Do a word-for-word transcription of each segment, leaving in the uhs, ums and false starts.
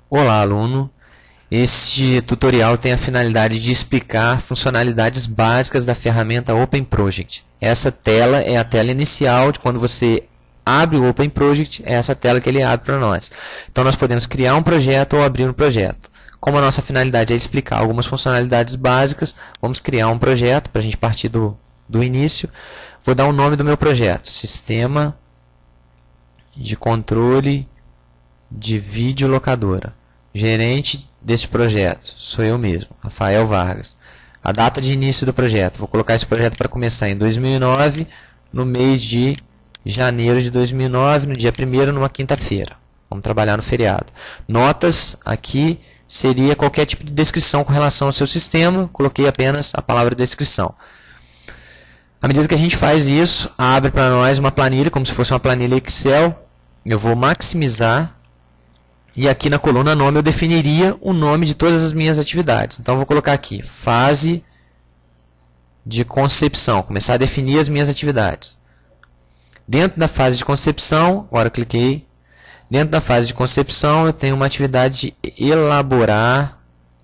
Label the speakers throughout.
Speaker 1: Olá, aluno. Este tutorial tem a finalidade de explicar funcionalidades básicas da ferramenta Open Project. Essa tela é a tela inicial de quando você abre o Open Project, é essa tela que ele abre para nós. Então nós podemos criar um projeto ou abrir um projeto. Como a nossa finalidade é explicar algumas funcionalidades básicas, vamos criar um projeto para a gente partir do, do início. Vou dar o nome do meu projeto: Sistema de Controle de Videolocadora. Gerente deste projeto sou eu mesmo, Rafael Vargas. A data de início do projeto: vou colocar esse projeto para começar em dois mil e nove, no mês de janeiro de dois mil e nove, no dia primeiro, numa quinta-feira. Vamos trabalhar no feriado. Notas: aqui seria qualquer tipo de descrição com relação ao seu sistema. Coloquei apenas a palavra descrição. À medida que a gente faz isso, abre para nós uma planilha, como se fosse uma planilha Excel. Eu vou maximizar. E aqui na coluna nome eu definiria o nome de todas as minhas atividades. Então eu vou colocar aqui, fase de concepção, começar a definir as minhas atividades. Dentro da fase de concepção, agora eu cliquei, dentro da fase de concepção eu tenho uma atividade de elaborar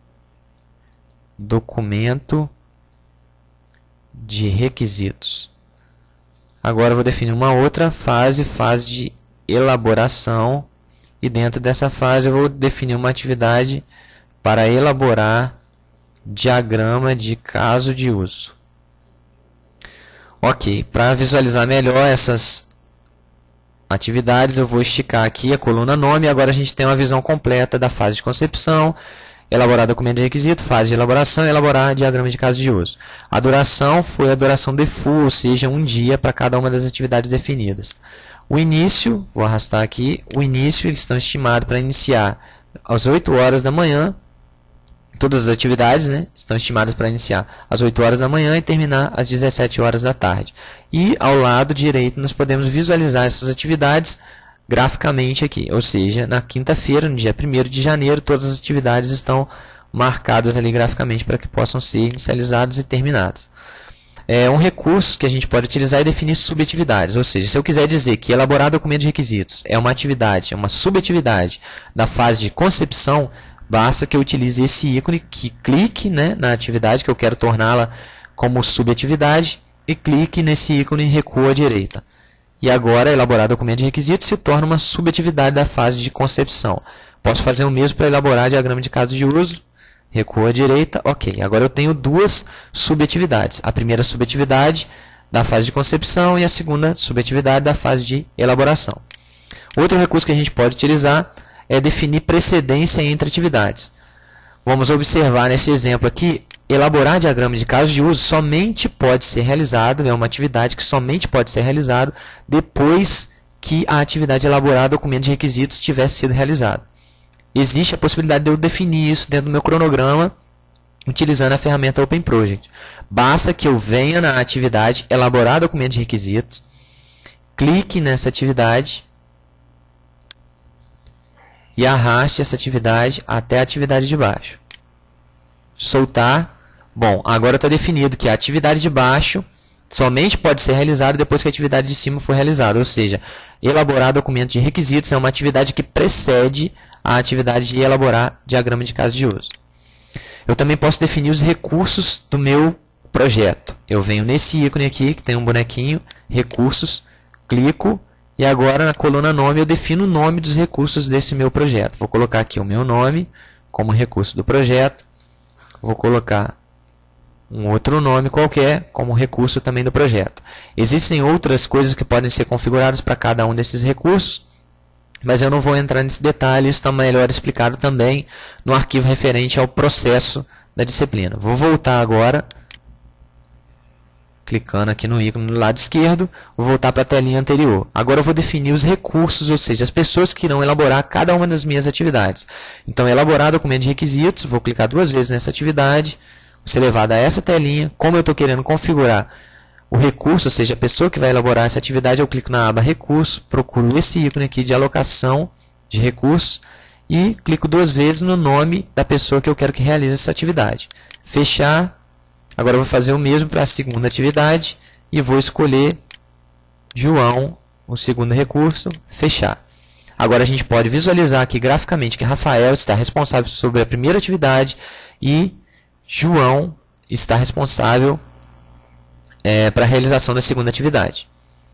Speaker 1: documento de requisitos. Agora eu vou definir uma outra fase, fase de elaboração. E dentro dessa fase eu vou definir uma atividade para elaborar diagrama de caso de uso. Ok, para visualizar melhor essas atividades eu vou esticar aqui a coluna nome. Agora a gente tem uma visão completa da fase de concepção, elaborar documento de requisito, fase de elaboração e elaborar diagrama de caso de uso. A duração foi a duração default, ou seja, um dia para cada uma das atividades definidas. O início, vou arrastar aqui, o início eles estão estimados para iniciar às oito horas da manhã, todas as atividades, né, estão estimadas para iniciar às oito horas da manhã e terminar às dezessete horas da tarde. E ao lado direito nós podemos visualizar essas atividades graficamente aqui, ou seja, na quinta-feira, no dia primeiro de janeiro, todas as atividades estão marcadas ali graficamente para que possam ser inicializadas e terminadas. É um recurso que a gente pode utilizar e definir subatividades, ou seja, se eu quiser dizer que elaborar documento de requisitos é uma atividade, é uma subatividade da fase de concepção, basta que eu utilize esse ícone, que clique, né, na atividade que eu quero torná-la como subatividade e clique nesse ícone e recua à direita. E agora, elaborar documento de requisitos se torna uma subatividade da fase de concepção. Posso fazer o mesmo para elaborar diagrama de caso de uso. Recua à direita, ok. Agora eu tenho duas subatividades. A primeira subatividade da fase de concepção e a segunda subatividade da fase de elaboração. Outro recurso que a gente pode utilizar é definir precedência entre atividades. Vamos observar nesse exemplo aqui, elaborar diagrama de caso de uso somente pode ser realizado, é uma atividade que somente pode ser realizado depois que a atividade de elaborar documento de requisitos tivesse sido realizada. Existe a possibilidade de eu definir isso dentro do meu cronograma utilizando a ferramenta Open Project. Basta que eu venha na atividade elaborar documento de requisitos, clique nessa atividade e arraste essa atividade até a atividade de baixo. Soltar. Bom, agora está definido que a atividade de baixo somente pode ser realizada depois que a atividade de cima for realizada. Ou seja, elaborar documento de requisitos é uma atividade que precede a atividade de elaborar diagrama de caso de uso. Eu também posso definir os recursos do meu projeto. Eu venho nesse ícone aqui, que tem um bonequinho, recursos, clico, e agora na coluna nome eu defino o nome dos recursos desse meu projeto. Vou colocar aqui o meu nome como recurso do projeto. Vou colocar um outro nome qualquer como recurso também do projeto. Existem outras coisas que podem ser configuradas para cada um desses recursos, mas eu não vou entrar nesse detalhe, isso está melhor explicado também no arquivo referente ao processo da disciplina. Vou voltar agora, clicando aqui no ícone do lado esquerdo, vou voltar para a telinha anterior. Agora eu vou definir os recursos, ou seja, as pessoas que irão elaborar cada uma das minhas atividades. Então, elaborar documento de requisitos, vou clicar duas vezes nessa atividade, vou ser levado a essa telinha. Como eu estou querendo configurar o recurso, ou seja, a pessoa que vai elaborar essa atividade, eu clico na aba recurso, procuro esse ícone aqui de alocação de recursos e clico duas vezes no nome da pessoa que eu quero que realize essa atividade. Fechar. Agora eu vou fazer o mesmo para a segunda atividade e vou escolher João, o segundo recurso, fechar. Agora a gente pode visualizar aqui graficamente que Rafael está responsável sobre a primeira atividade e João está responsável é, para a realização da segunda atividade.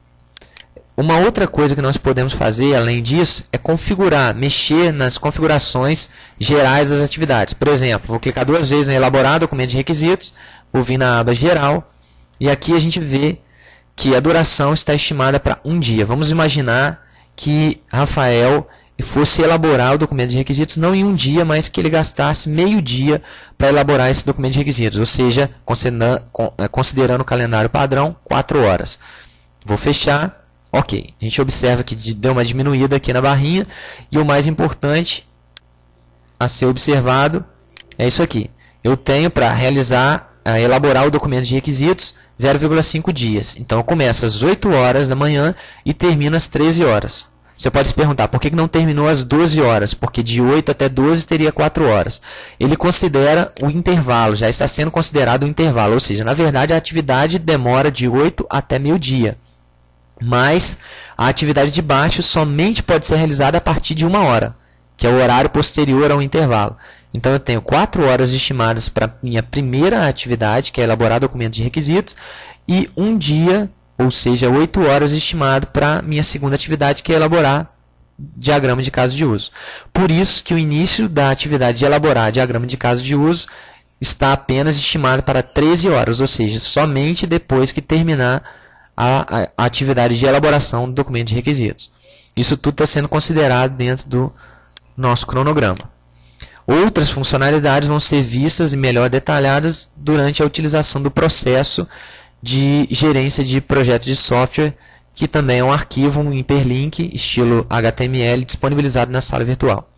Speaker 1: Uma outra coisa que nós podemos fazer, além disso, é configurar, mexer nas configurações gerais das atividades. Por exemplo, vou clicar duas vezes em Elaborar Documento de Requisitos, vou vir na aba Geral, e aqui a gente vê que a duração está estimada para um dia. Vamos imaginar que Rafael fosse elaborar o documento de requisitos não em um dia, mas que ele gastasse meio dia para elaborar esse documento de requisitos, ou seja, considerando o calendário padrão, quatro horas. Vou fechar. Ok, a gente observa que deu uma diminuída aqui na barrinha, e o mais importante a ser observado é isso aqui. Eu tenho para realizar, a elaborar o documento de requisitos zero vírgula cinco dias. Então eu começo às oito horas da manhã e termino às treze horas. Você pode se perguntar, por que não terminou às doze horas? Porque de oito até doze teria quatro horas. Ele considera o intervalo, já está sendo considerado o intervalo, ou seja, na verdade a atividade demora de oito até meio-dia. Mas a atividade de baixo somente pode ser realizada a partir de uma hora, que é o horário posterior ao intervalo. Então eu tenho quatro horas estimadas para minha primeira atividade, que é elaborar documento de requisitos, e um dia, ou seja, oito horas estimado para minha segunda atividade, que é elaborar diagrama de caso de uso. Por isso que o início da atividade de elaborar diagrama de caso de uso está apenas estimado para treze horas, ou seja, somente depois que terminar A, a, a atividade de elaboração do documento de requisitos. Isso tudo está sendo considerado dentro do nosso cronograma. Outras funcionalidades vão ser vistas e melhor detalhadas durante a utilização do processo de gerência de projetos de software, que também é um arquivo, um hiperlink, estilo H T M L, disponibilizado na sala virtual.